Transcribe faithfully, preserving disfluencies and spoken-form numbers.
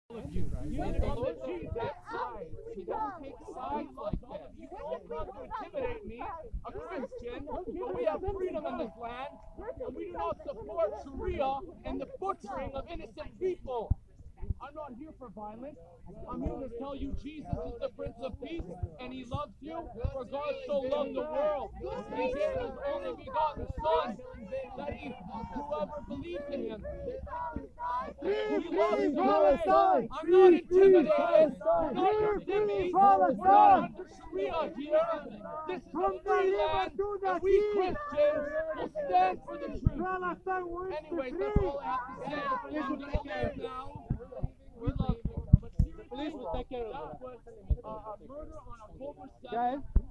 You, you need to look at that side. He doesn't take sides like that. You all try to intimidate me, a Christian, but we have freedom in this land, and we do not support Sharia and the butchering of innocent people. I'm not here for violence. I'm here to tell you Jesus is the Prince of Peace, and He loves you, for God so loved the world. He gave His only begotten Son, that He, whoever believes in Him, He loves Palestine. I'm not intimidated. I'm not your Jimmy. We're not under Sharia here. This is a free land, and we Christians will stand for the truth. Anyways, that's all I have to say. I'm going to leave now. We love you. But seriously, that was uh, a murder on October seventh.